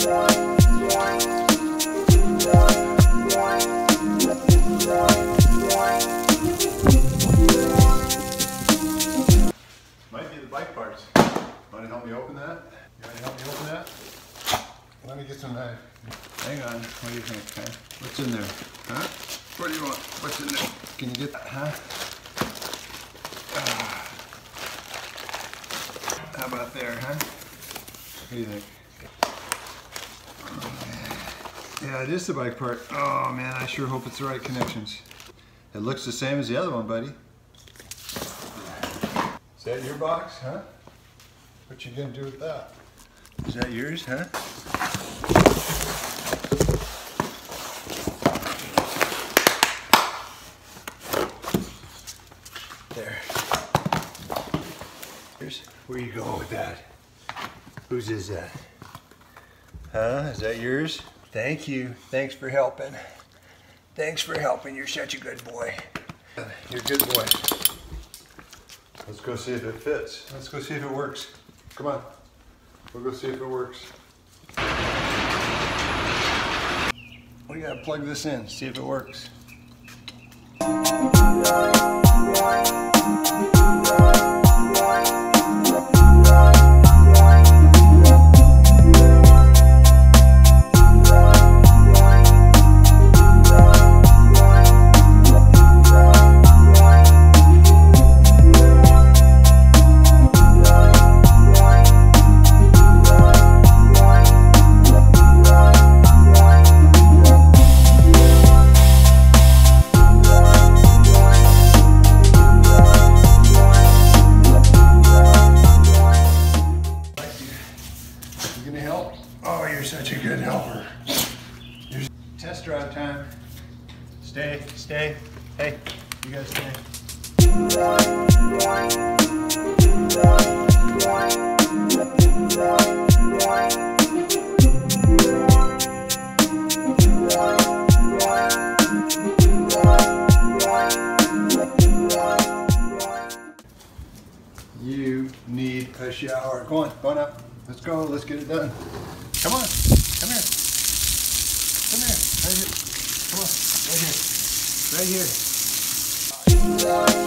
Might be the bike parts. Want to help me open that? You want to help me open that? Let me get some knife. Hang on. What do you think, huh? What's in there? Huh? What do you want? What's in there? Can you get that, huh? How about there, huh? What do you think? Yeah, it is the bike part. Oh man, I sure hope it's the right connections. It looks the same as the other one, buddy. Is that your box, huh? What you gonna do with that? Is that yours, huh? There. Here's where you go with that. Whose is that? Huh? Is that yours? Thank you. Thanks for helping. Thanks for helping. You're such a good boy. You're a good boy. Let's go see if it fits. Let's go see if it works. Come on. We'll go see if it works. We gotta plug this in, see if it works. Oh, you're such a good helper. Test drive time. Stay, stay. Hey, you guys stay. You need a shower. Go on up. Let's go, let's get it done. Come on, come here. Come here, right here. Come on, right here. Right here.